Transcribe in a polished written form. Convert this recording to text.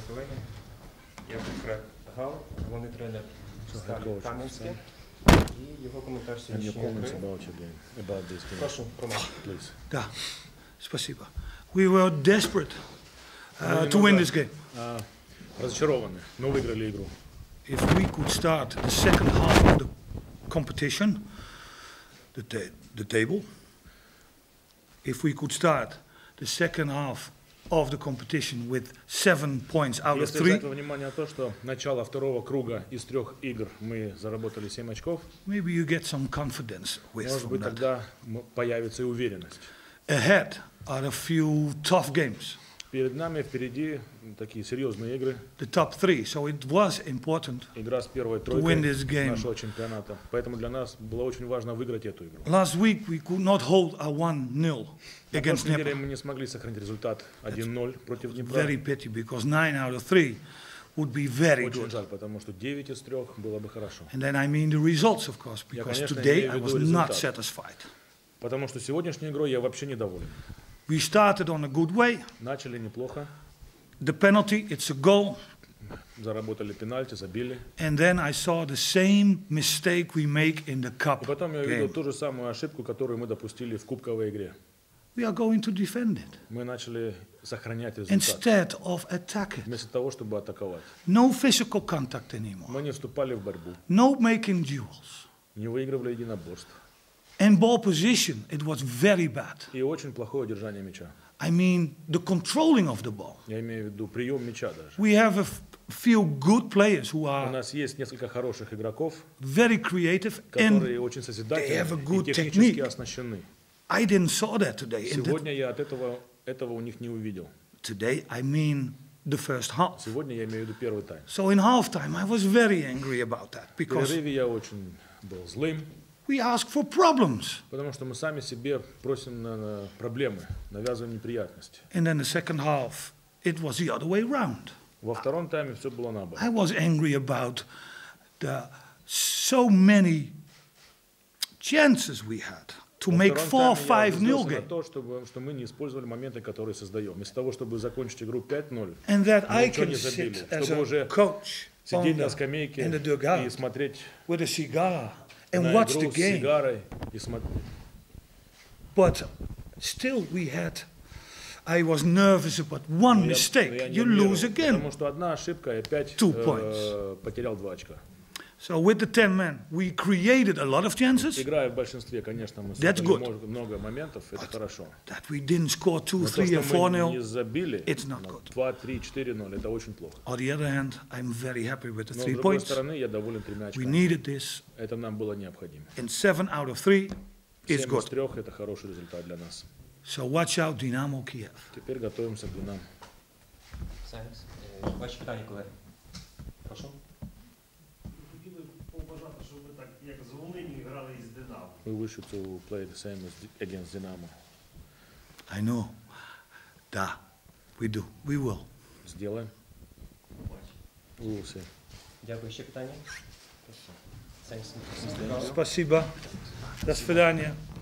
колеги. Я Фред Гал, головний тренер Сталі Кам'янське. І його коментар сьогоднішньої гри. Прошу, Роман. Да, спасибо. We were desperate to win this game. Разочарованы, но выиграли игру. If we could start the second half of the competition, the table, if we could start the second half of the competition with 7 points out of Если 3, взять во внимание то, что начало второго круга из 3 игр мы заработали 7 очков, maybe you get some confidence with может быть, that. тогда появится и уверенность. Ahead are a few tough games, Перед нами впереди такие серьезные игры. the top 3, so it was important. Игра с первой win тройкой this game. нашего чемпионата. Поэтому для нас было очень важно выиграть эту игру. Last week we could not hold a 1-0 На against прошлой неделе Dnipro. мы не смогли сохранить результат 1-0 против Днепра. Very pity, because 9 out of 3 would be very Очень good. жаль, потому что 9 из 3 было бы хорошо. And then I mean the results, of course, because конечно, today имею в I виду was not результат. satisfied. Потому что сегодняшней игрой я вообще недоволен. We started on a good way. Начали неплохо, The penalty, it's a goal. заработали пенальти, забили. And then I saw the same mistake we make in the И cup потом я увидел game. ту же самую ошибку, которую мы допустили в кубковой игре. We are going to defend it Мы начали сохранять результат, instead of attack it. вместо того, чтобы атаковать. No physical contact anymore. Мы не вступали в борьбу, No making duels. не выигрывали единоборств. And ball position, it was very bad. И очень плохое удержание мяча. I mean, the controlling of the ball. Я имею в виду прием мяча даже. We have a few good players who У are нас есть несколько хороших игроков, very creative, которые and очень they have a созидательны good и технически technique. оснащены. I didn't saw that today. Сегодня я от этого у них не увидел. Today, I mean the first half. Сегодня я имею в виду первый тайм. So in halftime, I was very angry about that В because перерыве я очень был злым, we asked for problems. потому что мы сами себе просим на проблемы, навязываем неприятности. And then the second half, it was the other way round. Во втором тайме все было наоборот. I was angry about the so many chances we had to Во make втором тайме 4-5-0 я обиделся на game. то, что мы не использовали моменты, которые создаем. Вместо того, чтобы закончить игру 5-0, And that мы I ничего can не забили. sit as Чтобы a уже coach on сидеть на the, скамейке in the и dugout смотреть with a cigar and на watch игру the с game. сигарой. И смотреть. But still we had, I was nervous about one mistake, you lose again. Потому что одна ошибка, и опять 2 points. потерял 2 очка. So with the 10 men, we created a lot of chances. Играя в большинстве, конечно, мы That's создали good. много моментов, это хорошо. That we didn't score 2, Но то, 3 что or мы не 4-0. забили it's not на good. 2, 3, 4-0, это очень плохо. On the other hand, I'm very happy with the Но 3 с другой points. стороны, я доволен 3 We очками. needed this. Это нам было необходимо. And 7 out of 3 is 7 из good. 3 это хороший результат для нас. So watch out, Dynamo Kiev. Теперь готовимся к Динамо. Сайнс. Ваші питання, колеги. Прошу. Хотіли побажати, щоб ви так, як з Волині, грали із Динамо. We wish you to play the same as against Dinamo. I know. Da, we do. We will. Сделаем. We will see. Дякую. Ще питання? Сайнс. Спасибо. До свидания.